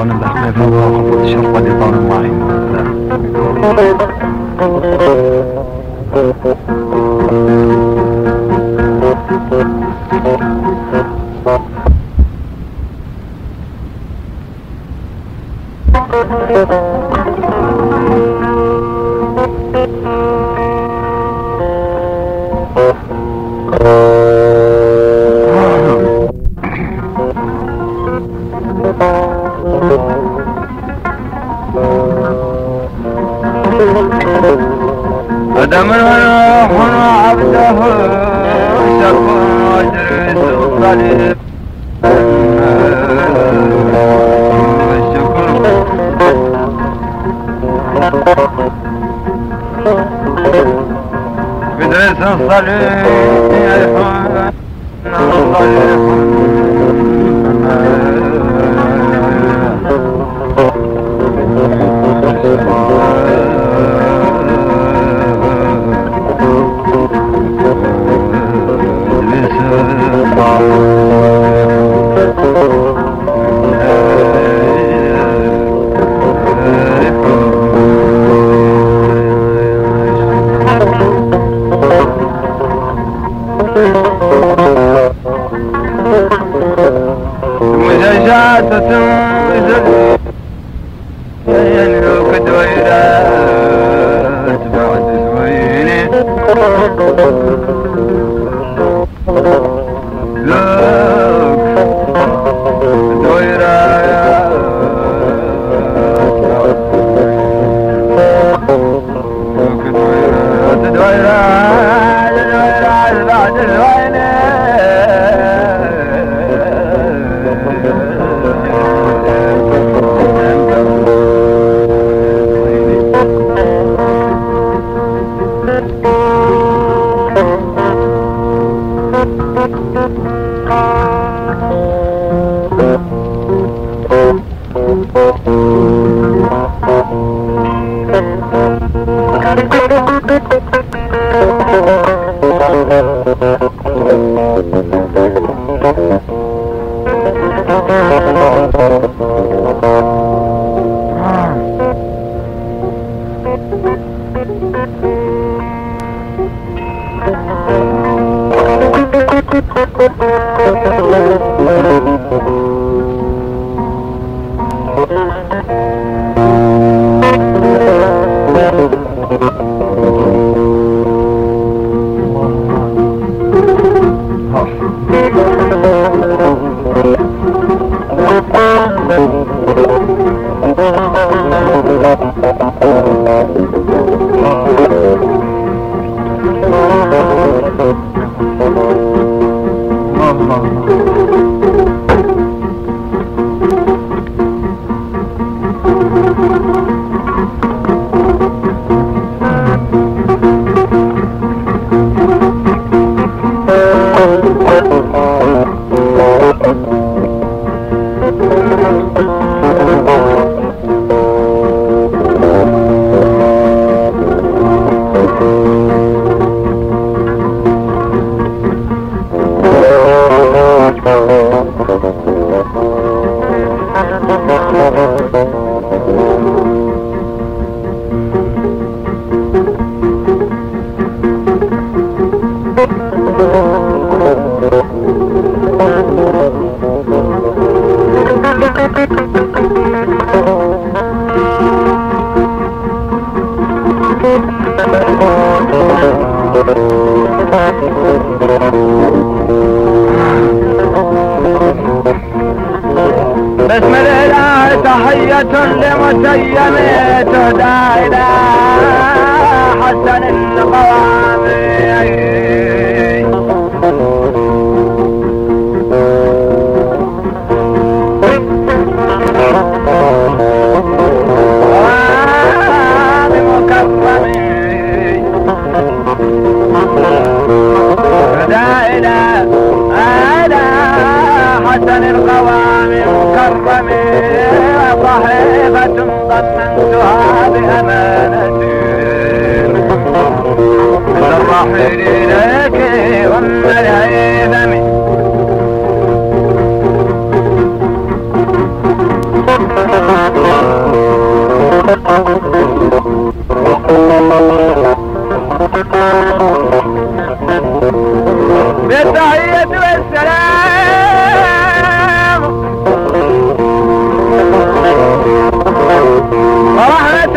وانا بحمي فوق خطوط الشرطة اللي طار معي. أدم الروح وعبده شكر وجرس الصليب الشكر بدرس الصليب وجاجات تنزل ينلوك دويرات بعد سويني لوك دويرات لوك دويرات بعد سويني بسم الله تحية لمتيم تهدى إلى حسن القوام مكرم تهدى إلى حسن القوام مكرم صحيفة ضمنتها بأمانة الرحيل إليك وأم الهيثم التحية والسلام ورحمة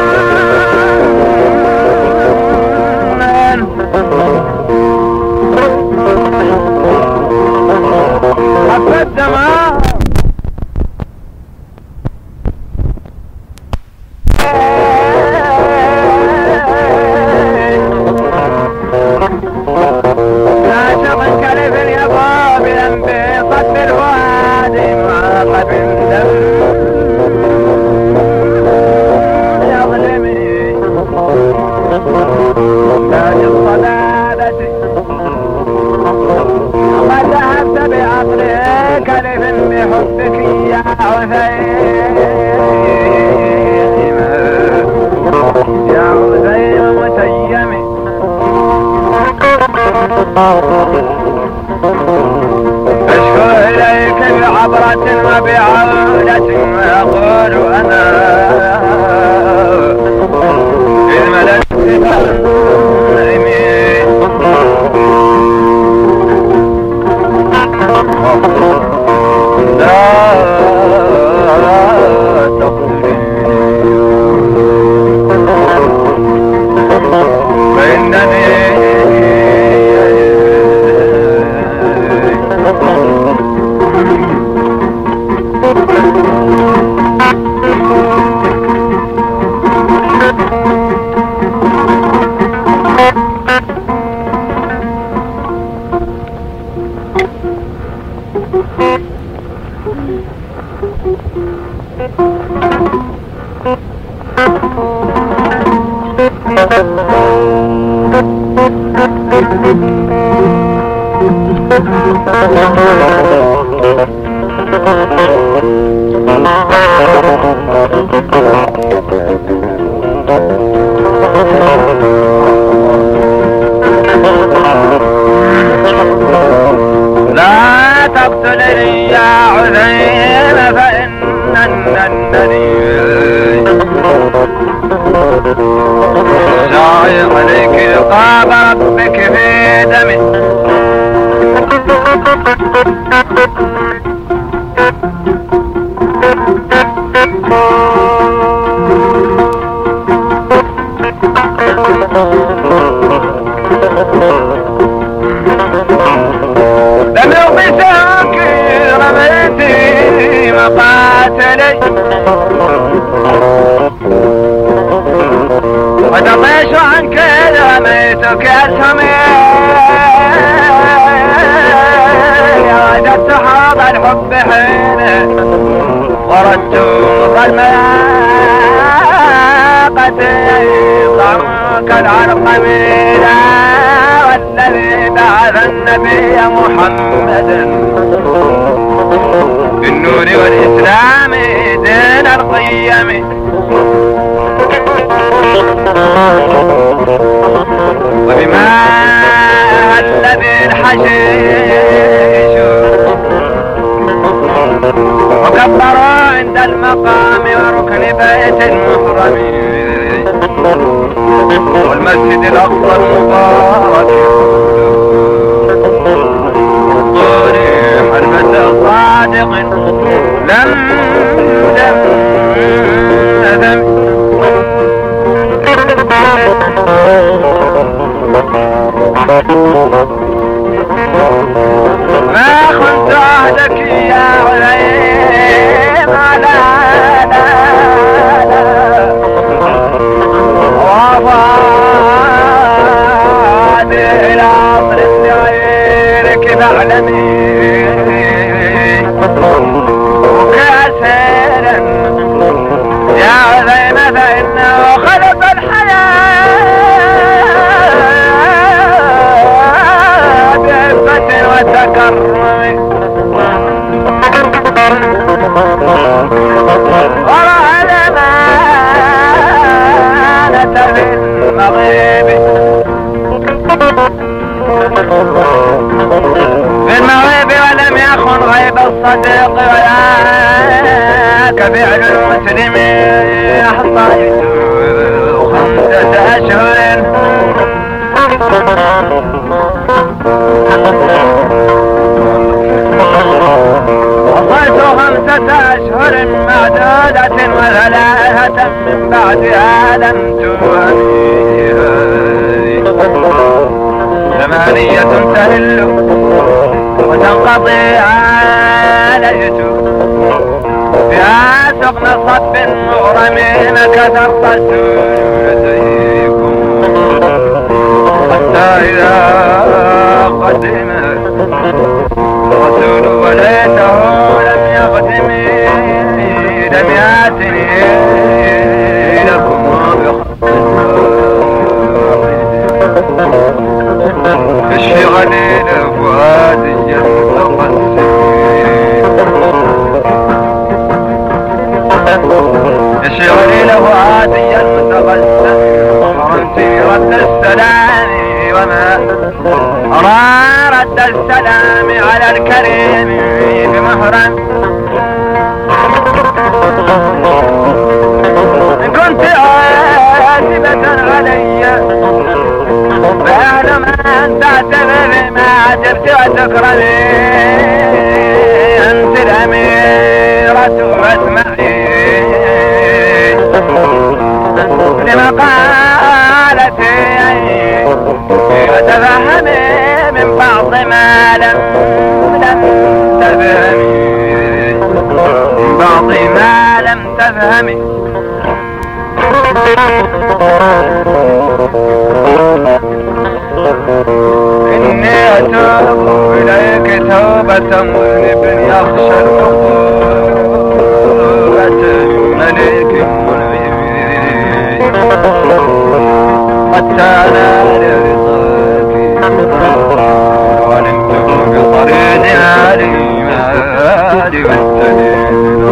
حف الدماء عاشق كلب يبغى بذنبه صد الوادي مع قبل دم يظلمني تاج الصلابة قد ذهبت بعقلي كلب بحبك يا عثيم يا عثيم متيم أشكو إليك بعبرة وبعودة أقول أنا إذ ملكت تنعمي لا تقتلني فإنني لا تقتلني يا عثيم فإنني شايع عليك عقاب ربك في دمي لم يغبسك رميتي مقاتلي وتطيش عنك رميتك أسهمي وجدت حوض الحب حين وردت ظلماقة ضمك العرقميلا والذي بعث النبي محمدا بالنور والإسلام دين القيم وبما الذي الحشيش وكبر عند المقام وركن بيت المحرم والمسجد الأقصى المبارك طوري حلمة صادق لم تذم ما خنت عهدك يا عليم لا لا لا وفاد إلى عصر غيرك فاعلمي وكاسرا يا عظيم فإنه خلق الحياة بعفة وتكرم ورأى الأمانة بالمغيب ولم يخن غيب الصديق ولا كفعل المسلم أحصيت 5 أشهر من بعدها لم توهميها. ثمانية تهل وتنقضي عليت فيها سقن صب مغرمين كتبت يديكم حتى إذا قدم الرسول وليته لم يقدم لم يأتني لكم الشغل الفؤادي المتقسم الشغل الفؤادي المتقسم ورمتي رد السلام وما أرى رد السلام على الكريم بمهرا إن كنت آسبة علي فأعلم أن تعتبر ما عجبت وتكرمي أنت الأميرة واسمعي لمقالتي وتفهمي من بعض ما لم تفهمي من بعض ما لم تفهمي. إني أتوب إليك توبة مذنب يخشى العقوبة من ملك منعم حتى نال رضاك ولمت بطريق علي مالي والسليم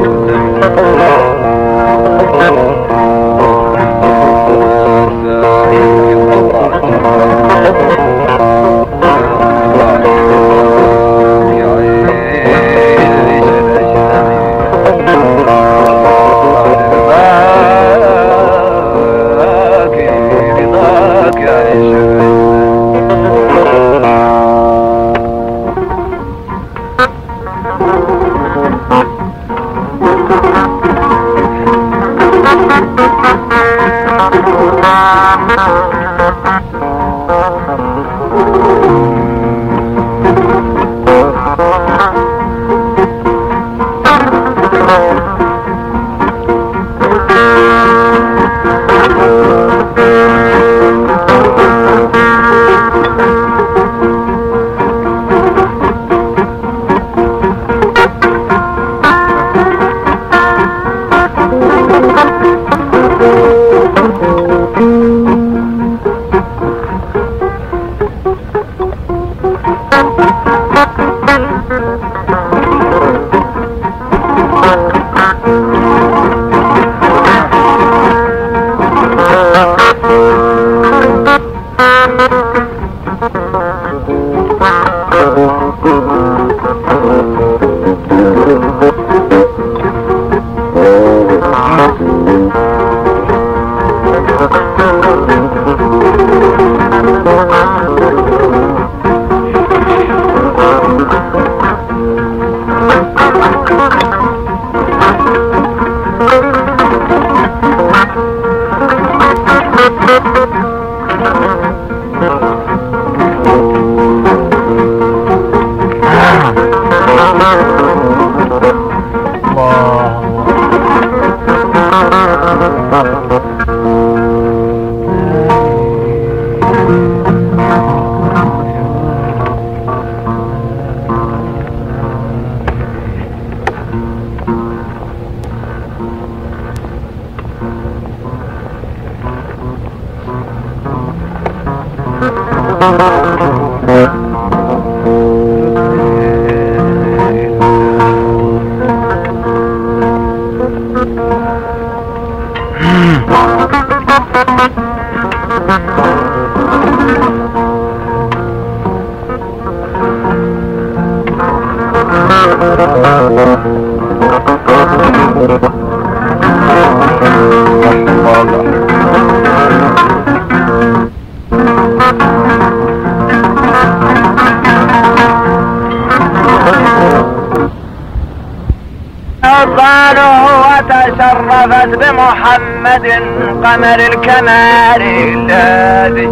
وتشرفت بمحمد قمر الكمال الذي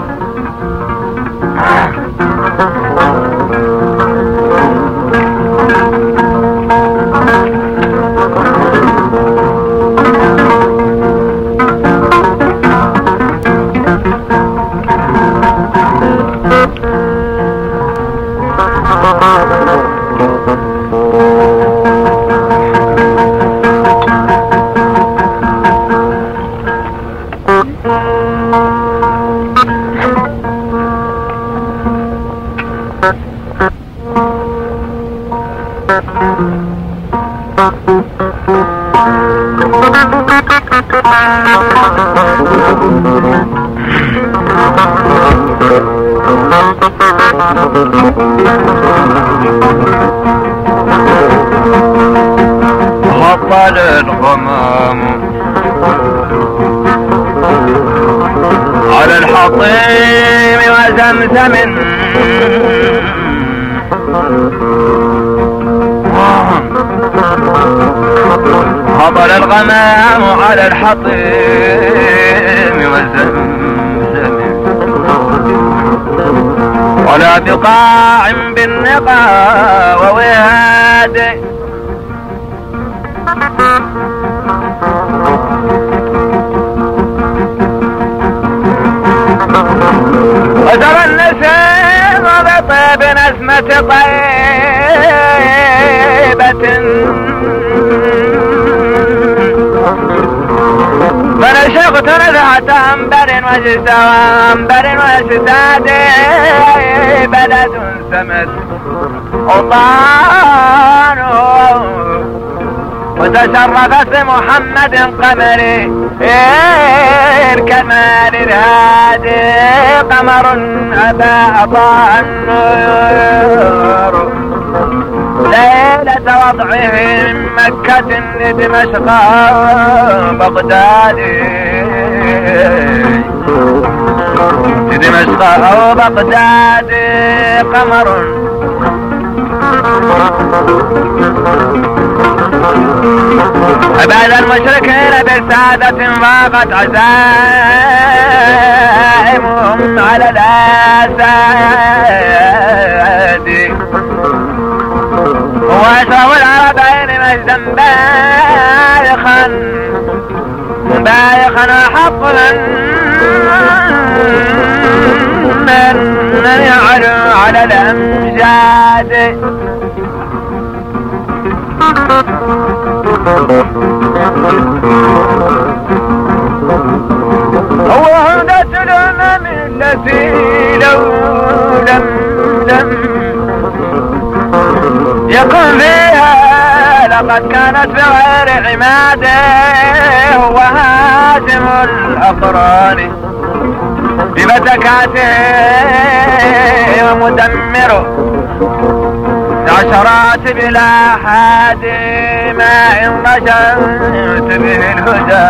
هطل الغمام على الحطيم وزمزم هطل الغمام على الحطيم وزمزم ولا بقاع بالنقا ووهاد وترى النسيم بطيب نسمة طيبة فنشقت نزعة أنبر وأنبر وسداد بلد سمت أوطانه وتشرفت بمحمد قمري الكمال الهادي قمر أضاء النور ليلة وضعه من مكة لدمشق بغداد لدمشق أو بغداد قمر بعد المشركين بسعادة فاقت عزائمهم على الأساد وأشرف العربين مجدا بايخا حقا من يعلو على الأمجاد وهدت الأمم التي لو لم يكن فيها لقد كانت بغير عماده هو هاشم الأقران بفتكاته ومدمر عشرات بلا حاد ما إن رجعت به الهدى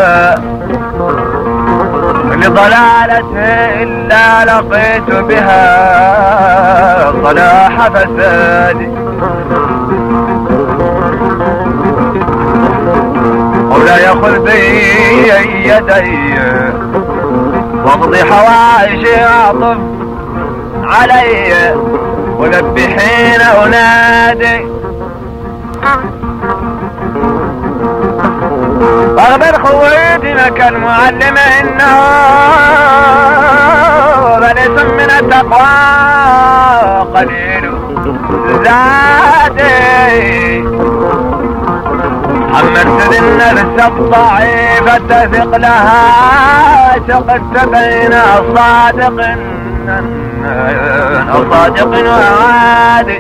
لضلالته إلا لقيت بها صلاح فسادي مولاي خذ بيدي واقضي حوائجي واعطف علي ولبي حين أنادي واخبر خويتي مكان معلم إنه بلس من التقوى قليل زادي حملت النفس الضعيفة ثقلها شقدت بين صادق وعادي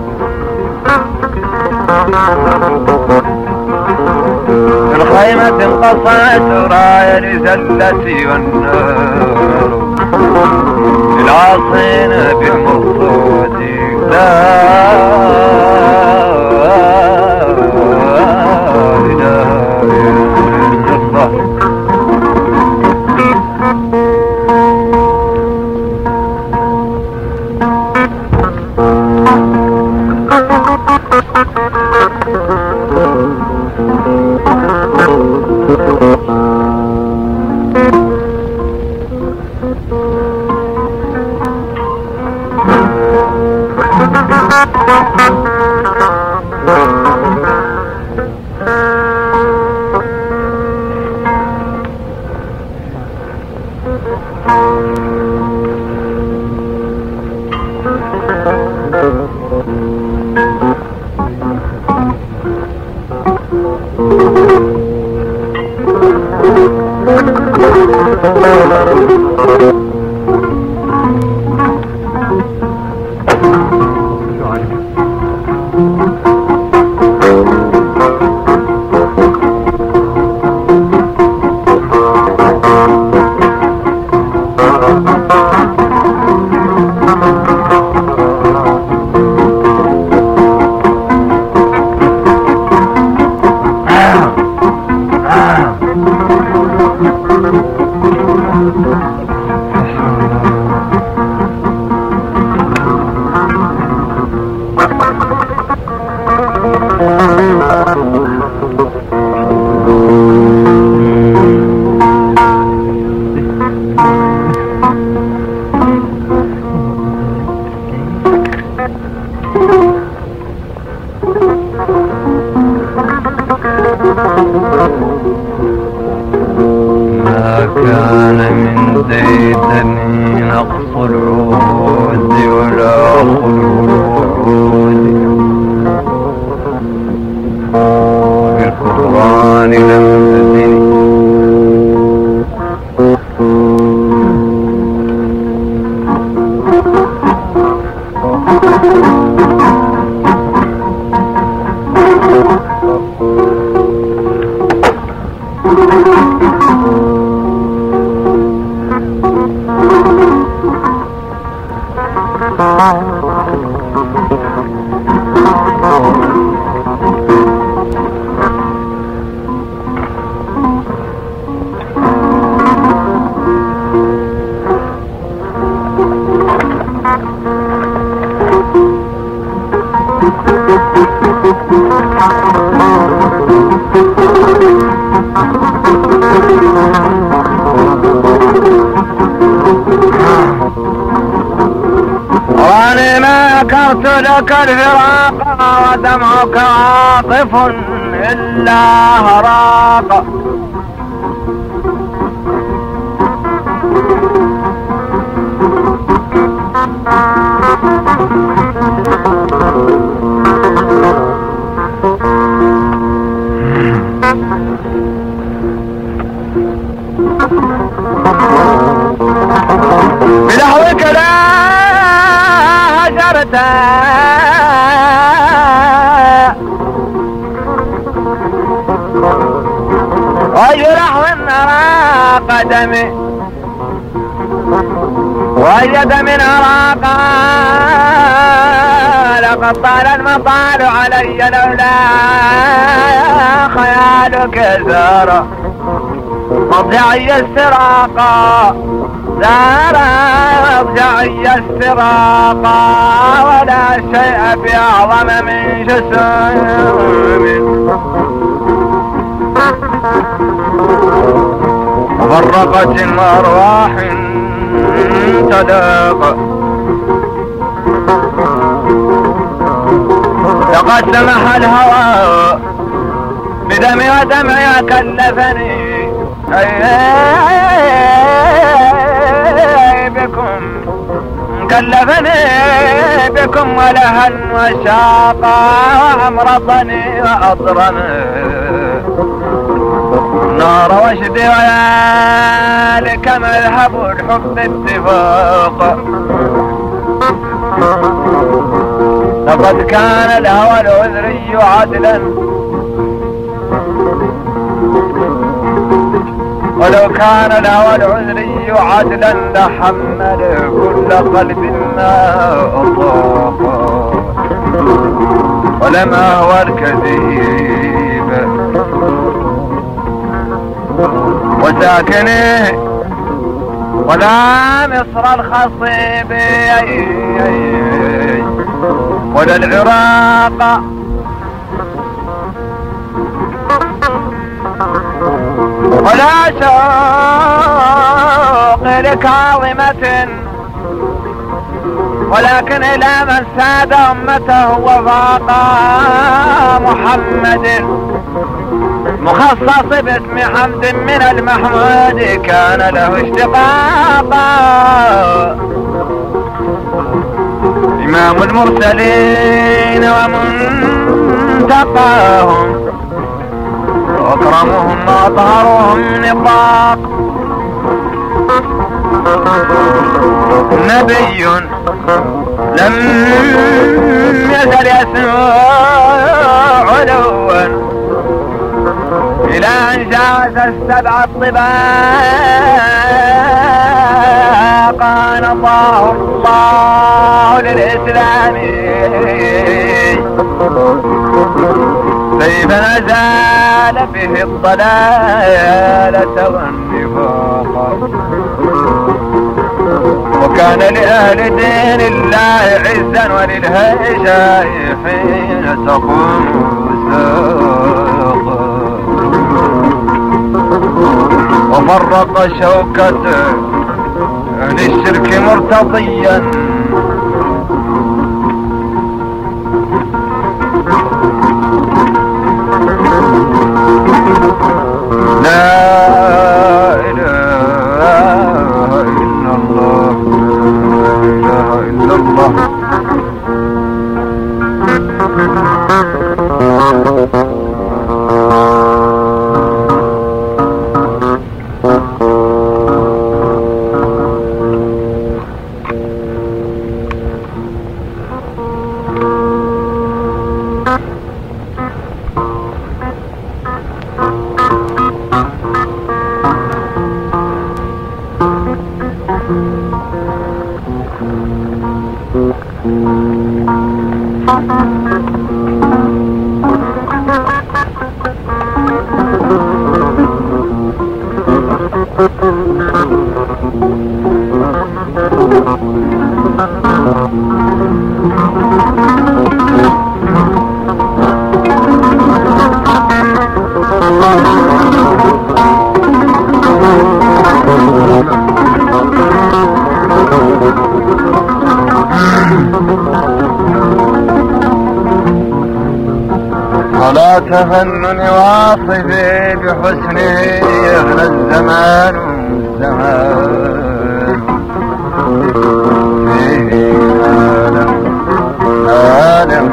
في الخيمة انقصعت راية لزلتي والنار العاصين بالمرصود لا إله إلا الله ما كان من زيدني نقص العود ولا خلو الوعود في القرآن لم تزني واني ما ذكرت لك الفراق ودمعك عاطف إلا هراق بلهوك لا هجرت ويجرح والنرى قدمي وجد من أراقا لقد طال المطال علي لولا خيالك زار مضجعي السراقا زار مضجعي السراقا ولا شيء بأعظم من جسم مفرقة أرواح تلاقى لقد سمح الهوى بدمي ودمعي كلفني بكم كلفني بكم ولها وشاقا وأمرضني وأضرني نار وشدي وذلك مذهب الحب اتفاق لقد كان الهوى العذري عدلا ولو كان الهوى العذري عدلا لحمل كل قلب ما أطاق ولما هو الكذيب وساكنه ولا مصر الخصيب ولا العراق ولا شوق لكاظمة ولكن إلى من ساد أمته وفاق محمد مخصص باسم حمد من المحمود كان له اشتقاقا إمام المرسلين ومنتقاهم وأكرمهم وأطهرهم نطاق نبي لم يزل يسمع علوا إلى أن جاوز السبع الطباق نضاه الله للإسلام كيف نزال به الضلالة والنفاق وكان لأهل دين الله عزا وللهجاء حين تقوم ساقا وفرق شوكة للشرك مرتضيا لا إله إلا الله لا إله إلا الله ولا تفنن واصفي بحسنه يغنى الزمان الزمان فيه عالم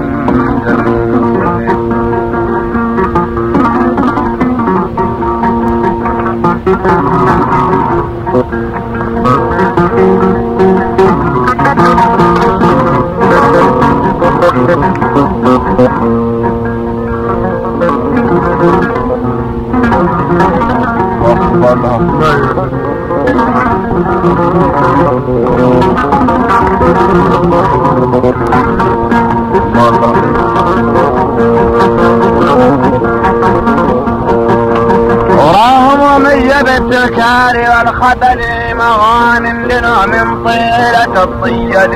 وراهم ومن بالتذكار والخبل مغان لنعم طيلة الطيل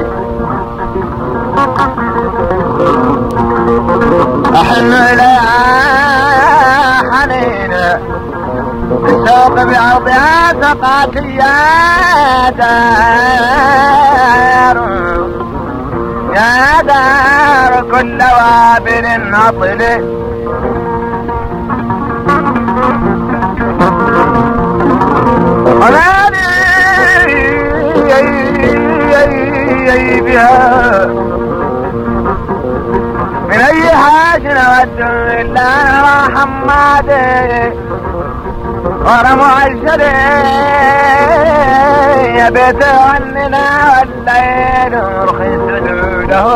أحن إليها حنينا السوق بعرضها سقاك يا دار كل وابل عطل بها من أي حاج نود إلا نرى حمادي ورا معجلي يا بيت عننا والليل رخيص سجوده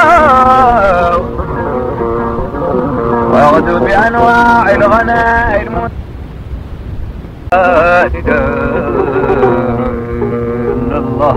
واغدو بأنواع الغناء لا إله إلا الله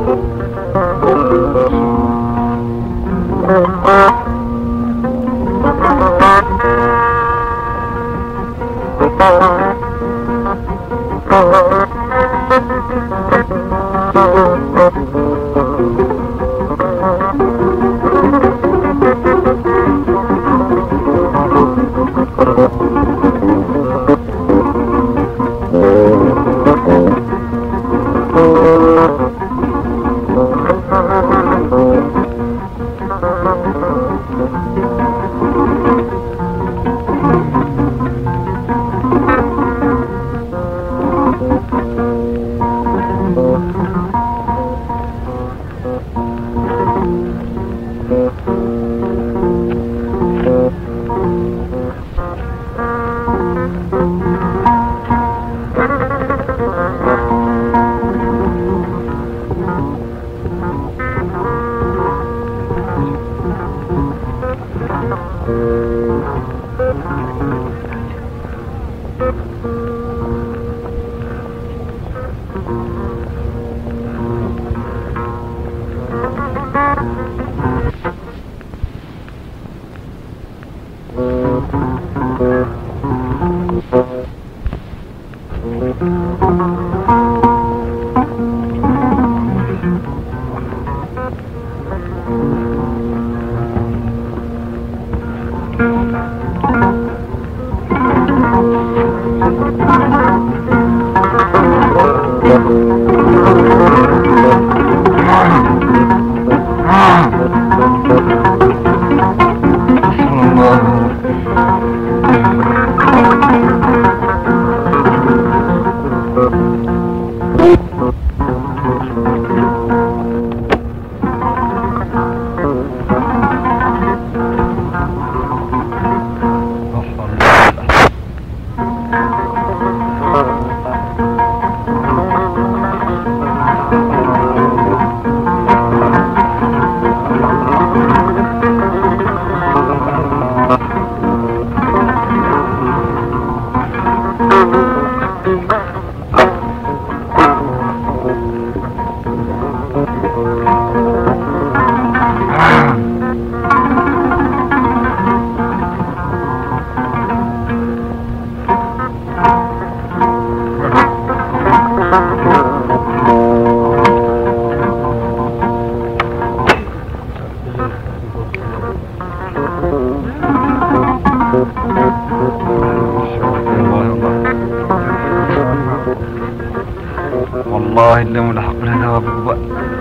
والله اللي ملحق لها بابا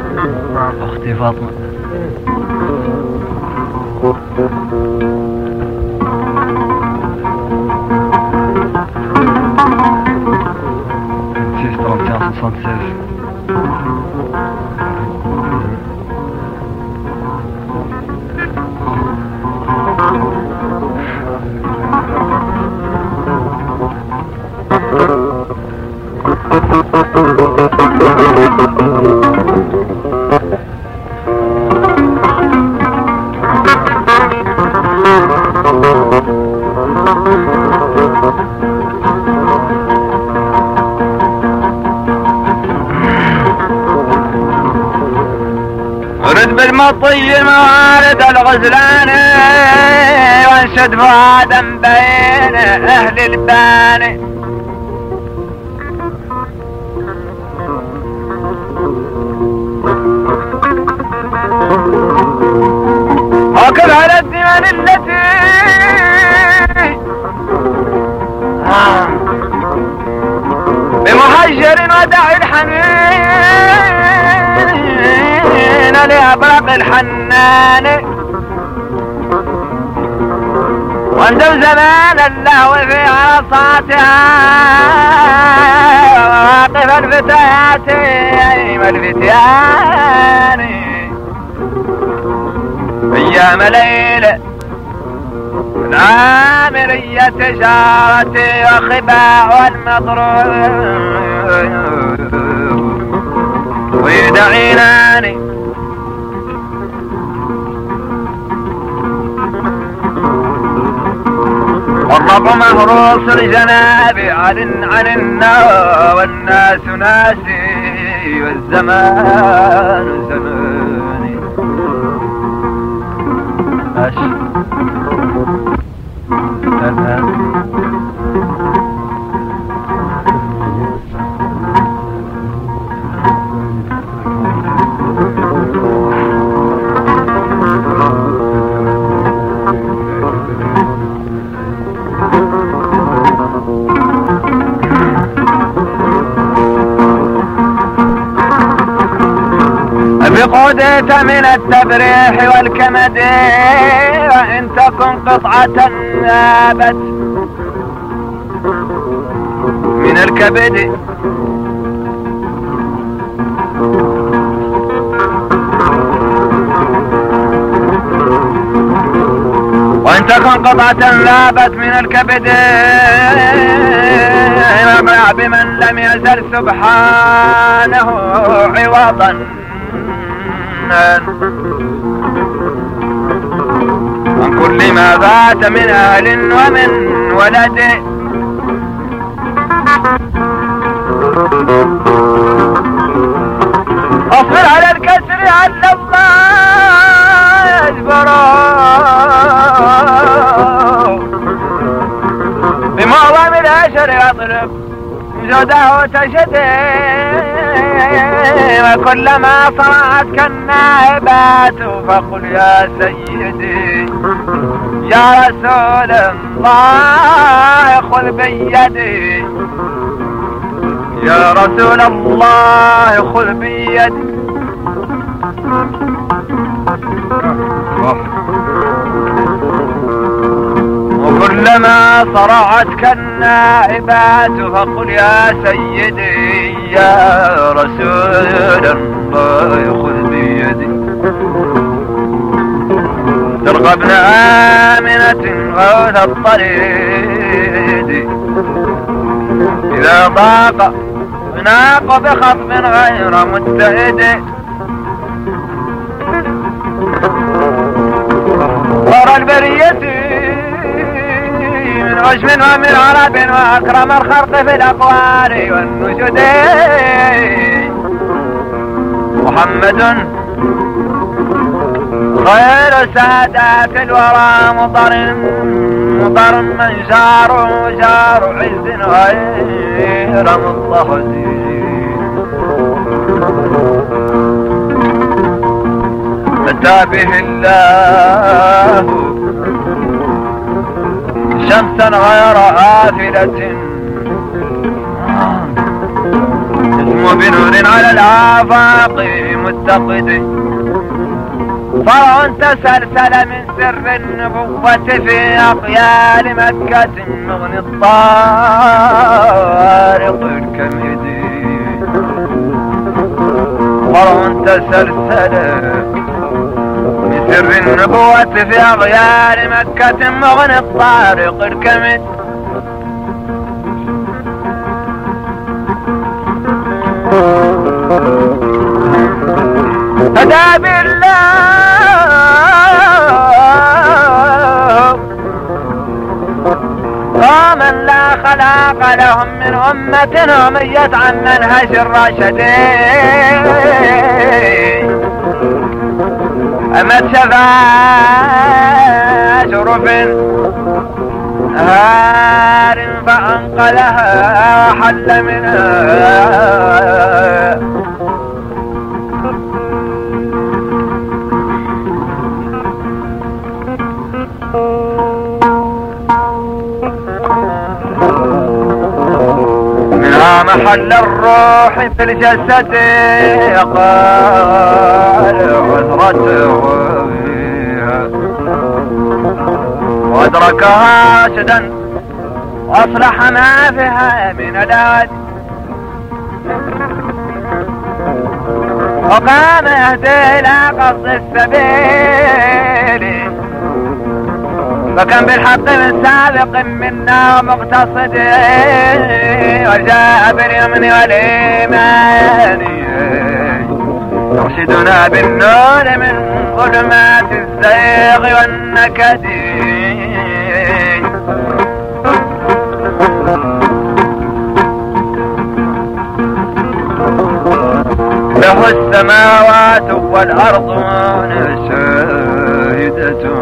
اختي فاطمه. ورد بالمطي موارد الغزلان وانشد فؤادا بين اهل البان. وكل على الدمن التي بمحجر وداعي الحنين لأبرق الحنان. واندم زمان اللهو في عصاتها واقف الفتيات ايم الفتيان. ايام ليلة العامرية تجارتي وخباء والمضروب ويدعيناني والرب مهروس الجناب عن النار والناس ناسي والزمان زماني. ماشي خذت من التبريح والكمد وإن تكن قطعة نابت من الكبد وإن تكن قطعة نابت من الكبد بمن لم يزل سبحانه عوضا عن كل ما فات من أهل ومن ولد. اصبر على الكسر على الله يجبره بمعظم الأشر يطلب جوده تشده وكلما صرعت كالنائبات فقل يا سيدي يا رسول الله خذ بيدي يا رسول الله خذ بيدي. وكلما صرعتك النائبات فقل يا سيدي يا رسول الله خذ بيدي. ترقبن آمنة غوث الطريد إذا ضاق ناق بخطب غير مجتهد. ورى البرية من عجم ومن عرب وأكرم الخلق في الأقوال والنشد محمد خير سادات الورى مضر من شار عز غير مضطهد. متى به الله شمسا غير آفلة اسم بنور على الآفاق متقد. فرع تسلسل من سر النبوة في أقيال مكة مغني الطارق الكمد. فرع تسلسل من سر النبوة في أغيار مكة مغني الطارق الكمد. هدى بالله ومن لا خلاق لهم من أمة عميت عن منهج الراشدين. أمت شفا شرف هار فأنقلها وحل منها. منها محل الروح في الجسد قال عذرته وادركها رشدا واصلح ما فيها من الاد. وقام يهدي الى قصد السبيل فكم بالحق من سابق منا ومقتصد. وجاء باليمن والايمان يرشدنا بالنور من ظلمات الزيغ والنكد. له السماوات والأرض شاهدة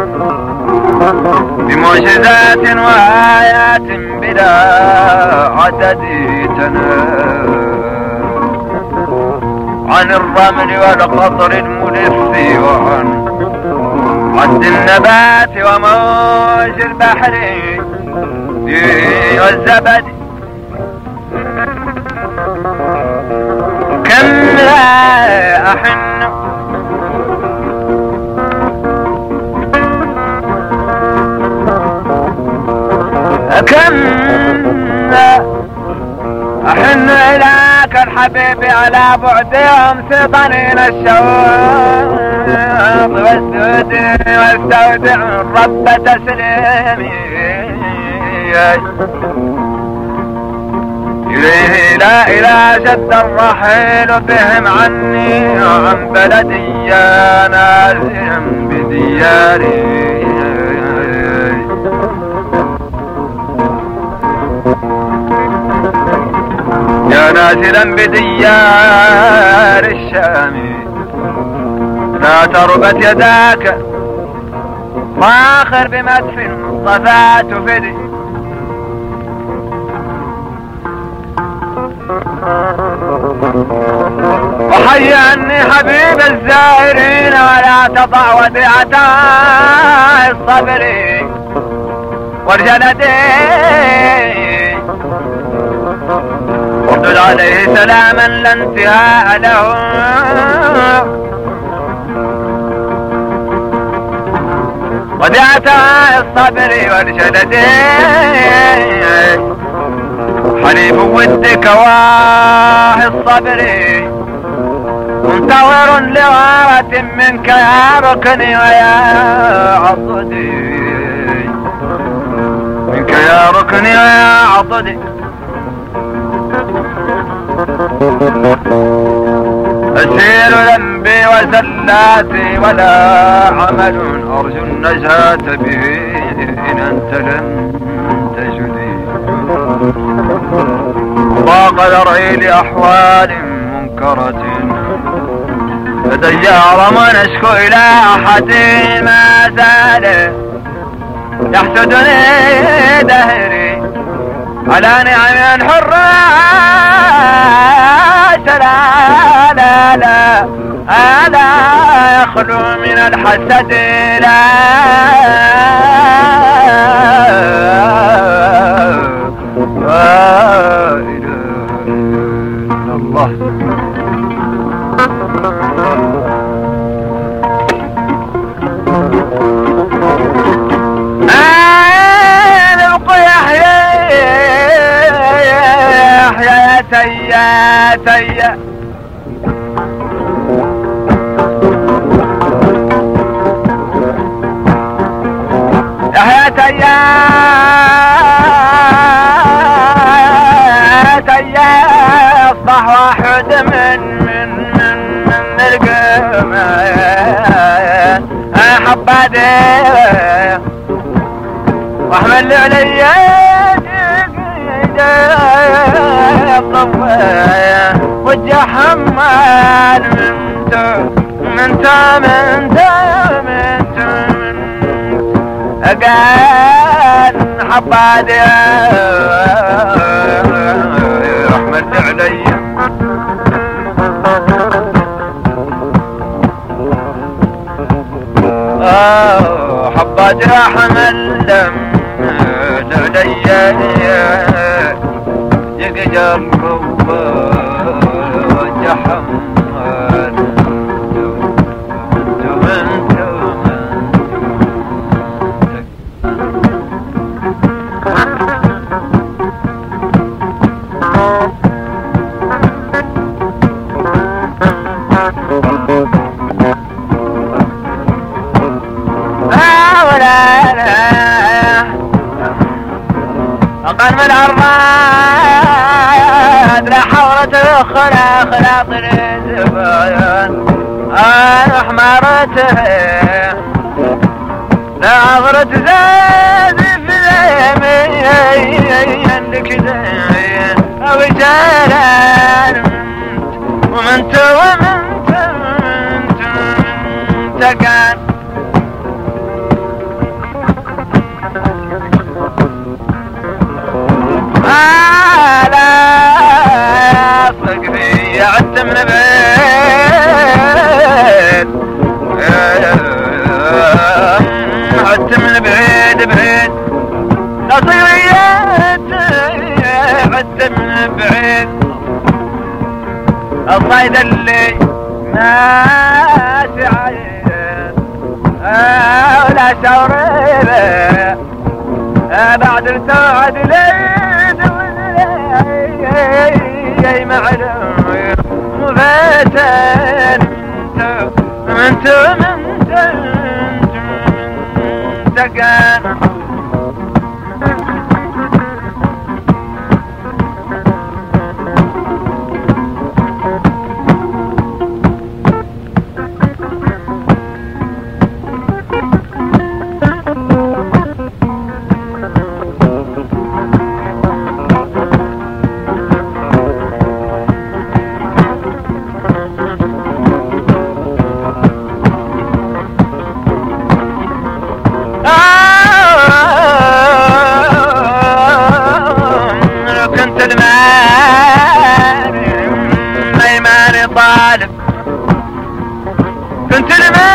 بمعجزات وآيات بلا عدد تنام عن الرمل والقطر الملف وعن عد النبات وموج البحر والزبد. كم لا أحن الحبيب على بعدهم سطنين الشوق واستودع من رب تسليمي إليه لا إله شد الرحيل بهم عني عن بلدي يا نازهم بدياري يا نازلا بديار الشام لا تربت يداك فاخر بمدف المصطفى تفدي وحي عني حبيب الزائرين ولا تضع وديعة الصبر والجلد واردد عليه سلاما لا انتهاء له وديعة الصبر والجلد حليب ودك واه الصبر منتظر لغارة منك يا ركني ويا عضدي منك يا ركني ويا عضدي أسير ذنبي وزلاتي ولا عمل أرجو النجاة به إن أنت لم تجدي ضاق ذرعي لأحوال منكرة لدي أعظم نشكو إلى أحد ما زال يحسدني دهري على نعم حرة لا يخلو من الحسد لا إله إلا الله تيا يحيى تيا اصبح واحد من القوم حبادي واحمل علي وجه حمال من قال حبادي رحمة علي حبادي رحمة علي يقدر وجه حمال أقل من عرضات لا حورة خلاطر الزباين حمارته لا عبرة زاد في اليمين لك زين رجالا ومنت كان لا صقري عدت من بعيد عدت من بعيد لا صقري عدت من بعيد الصيد اللي ناسي عين ولا شوريبه بعد التوعد ليد جاي معلوم وفاتن انت كان كنت الماني ماني طالب كنت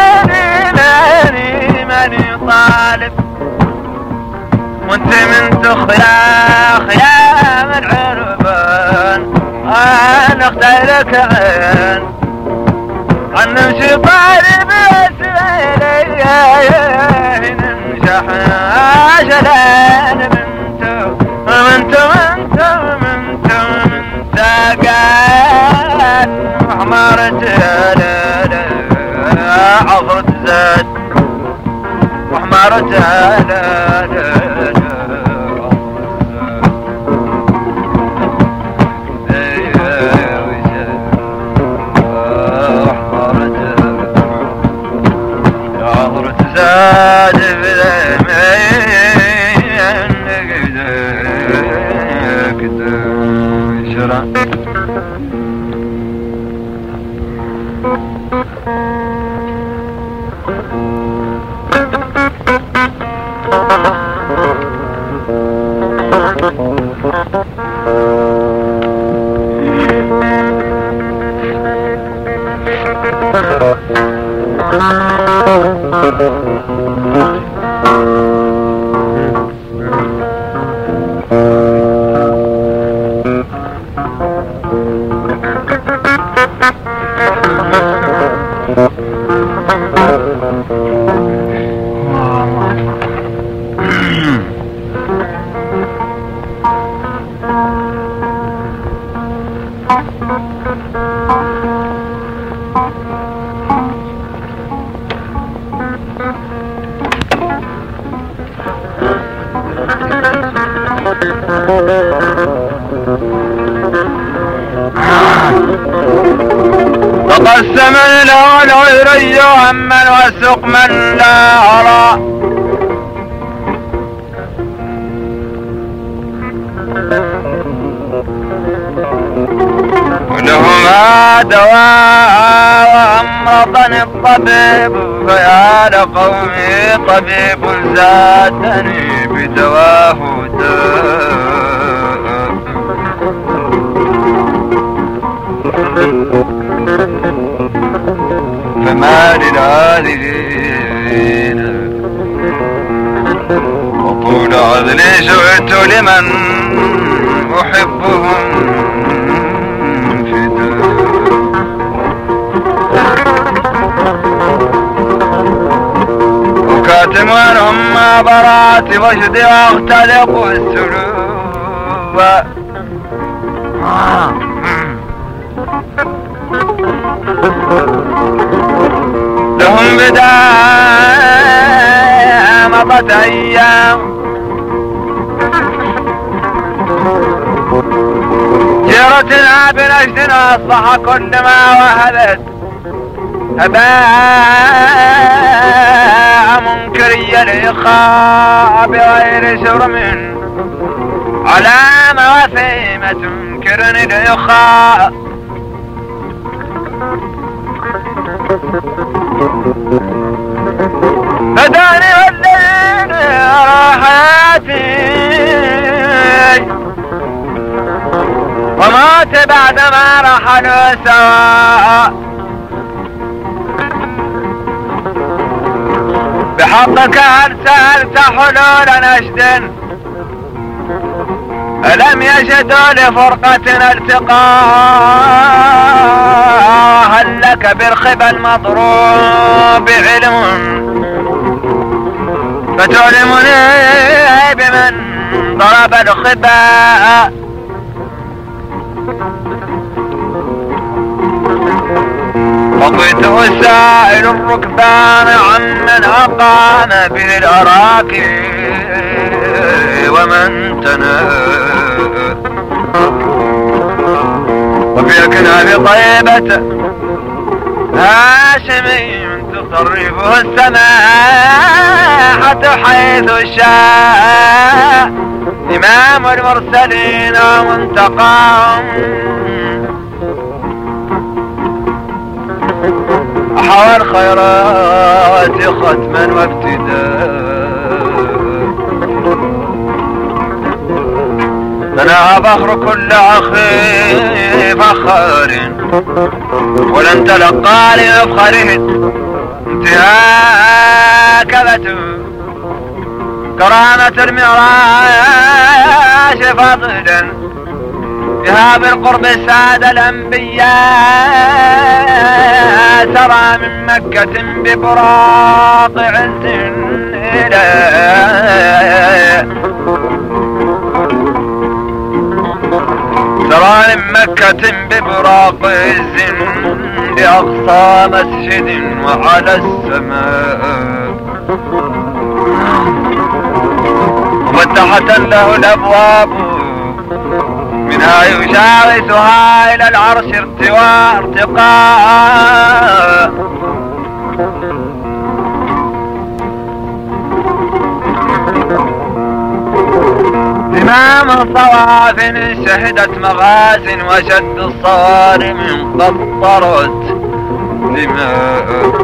الماني ماني طالب وانت من تخيا من عربان انا اختارك عين عن نمشي طالب اسئلي نمشح عجلان منت قال وحمارة لا عفرت زاد وحمارة لا زاد تقسم العيري هما وسق من لا أرى ولهما دواء وأمرضني الطبيب فيا لقومي طبيب زادني بدواه فما للعاذلين وطول عذلي سئت لمن أحبهم فداء وكاتم عنهم ما برات وجدي واختلق السلوب لهم بداية مضت أيام جيرتنا بنجدنا أصبح كل ما وهبت هباء منكري الإخاء بغير شرم على مواسيم تنكرني الإخاء فداني والليل راحاتي ومات بعدما رحلوا سوا بحقك هل سألت حلول نشد ألم يجدوا لفرقتنا التقاء هل لك بالخبى المضروب علم فتعلمني بمن ضرب الخباء وقيت سائل الركبان عمن أقام به الأراكي ومن تنام وفي أكناف طيبة هاشمي تصرفه السماحة حيث شاء إمام المرسلين ومنتقاهم أحوى الخيرات ختما وابتداء فانا فخر كل اخي فخار ولن تلقى لمفخره انتهاء كبته كرامة المعراج فاضلا بها بالقرب ساد الانبياء ترى من مكة ببراق عز إليه ترى من مكة ببراق عز لأقصى مسجد وعلى السماء ومفتحة له الأبواب منها يشاغسها إلى العرش ارتقاء إمام صواف شهدت مغازٍ وشد الصوارم قطرت دماء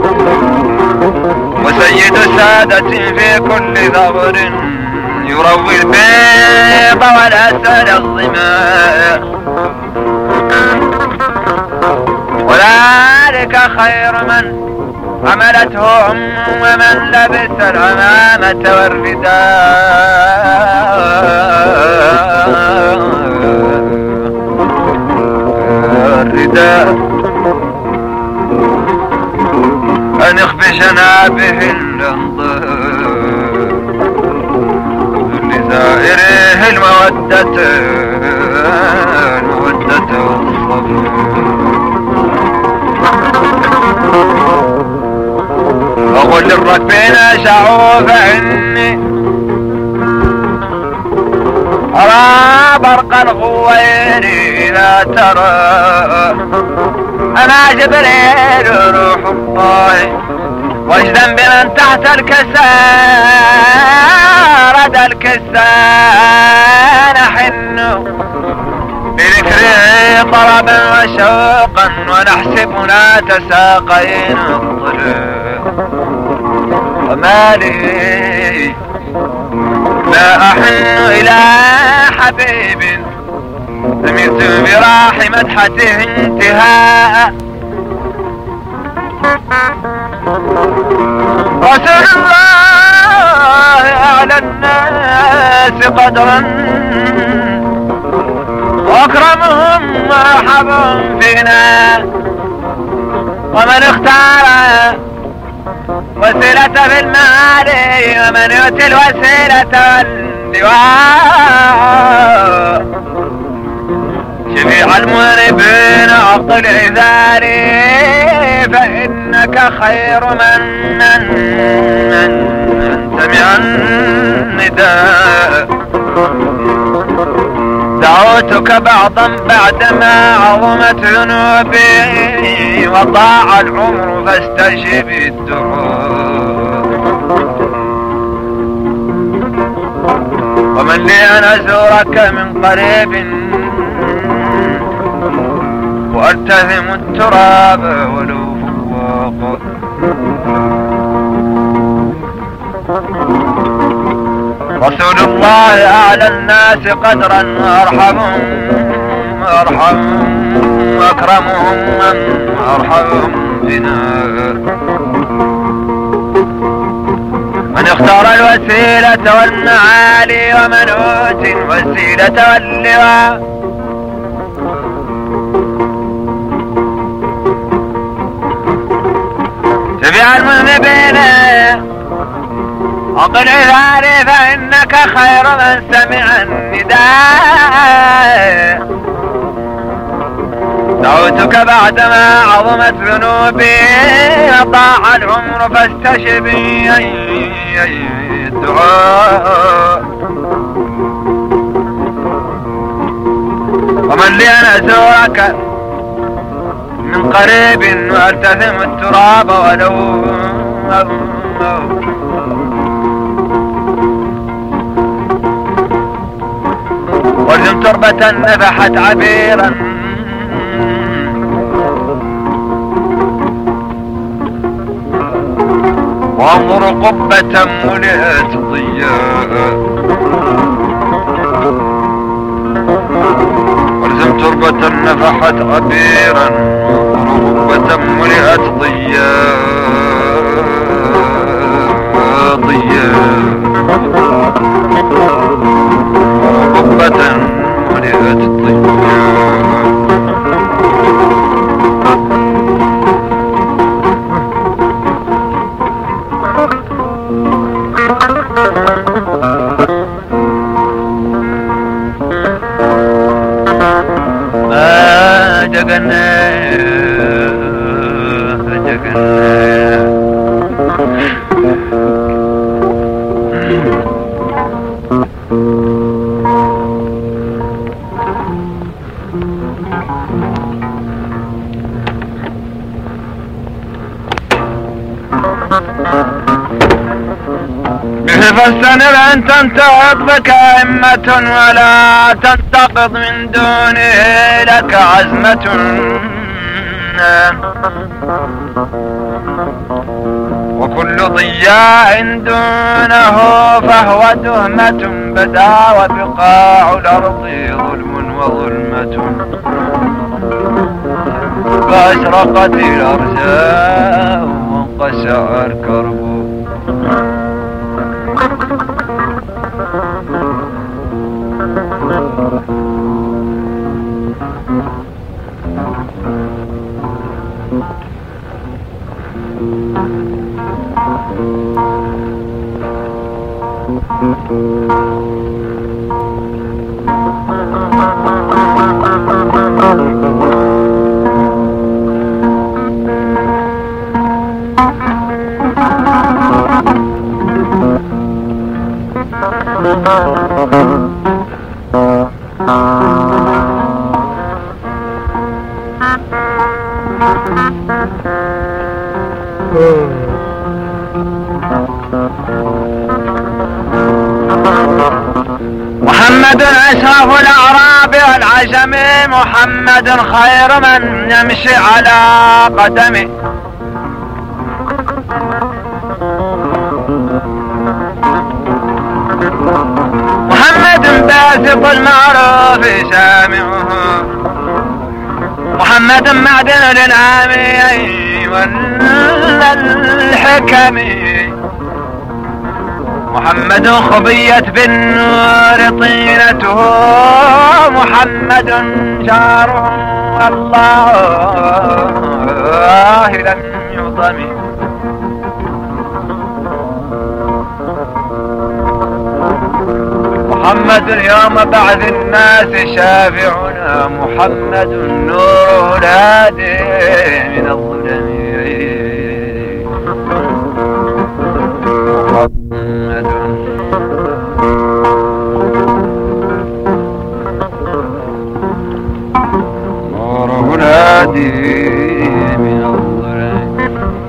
وسيد سادة في كل ثغر يروي البيض والأسد الظماء وذلك خير من عملته ومن لبس العمامة والرداء أن يخبشنا به الأنظار لزائره المودة والصبر وقل للركبين شعوا فإني أرى برق الغوير إذا ترى أنا جبريل روح الله واجدا بمن تحت الكسار رد الكسان حن بذكره طربا وشوقا ونحسبنا تساقين الطريق وما لي لا أحن إلى حبيب سمعت براح مدحته انتهاء رسول الله أعلى الناس قدرا وأكرمهم مرحبا فينا ومن اختار وسيلة في المال ومن يؤتي الوسيلة واللواء شفيع المذنبين عقد العذار فإنك خير من سمع النداء دعوتك بعضا بعدما عظمت ذنوبي وضاع العمر فاستجب الدعاء ومن لي أن أزورك من قريب وألتهم التراب ولو فواق رسول الله أعلى الناس قدرا وأرحمهم وأكرمهم وأرحمهم بنا من اختار الوسيلة والمعالي ومن أوتي الوسيلة واللواء شفيع المذنبين عقل عذاري فإنك خير من سمع النداء دعوتك بعدما عظمت ذنوبي ضاع العمر فاستشبي الدعاء ومن لي أن أزورك من قريب وارتثم التراب ولو والزم تربة نبحت عبيرا وانظر قبة ملئت ضياء والزم تربة نفحت عبيرا وانظر قبة ملئت ضياء قبة ملئت ضياء ما جقنا فاستنر أن تنتهض بك أئمة ولا تنتقض من دونه لك عزمة وكل ضياع دونه فهو تهمة بدا وبقاع الأرض ظلم وظلمة فأشرقت الأرجاء وانقشع الكرب محمد أشرف الأعراب والعجم محمد خير من يمشي على قدمه محمد باسط المعروف سامعه محمد معدن للعامي والحكم محمد خبيت بالنور طينته محمد شعره الله لم يضم محمد اليوم بعد الناس شافعنا محمد النور الهادي من الظلم نوره الهادي من الظلم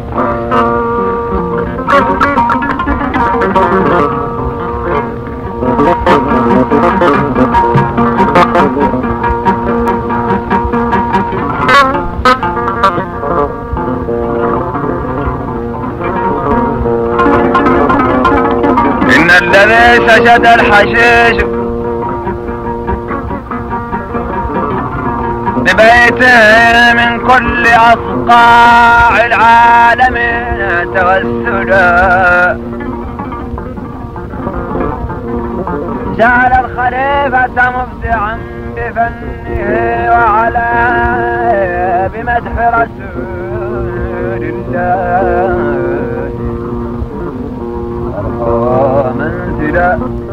إن الذي سجد الحشيش ببيته من كل أصقاع العالم توسلا جعل الخليفة مبدعا بفنه وعلى بمدح رسول الله أرقى منزلا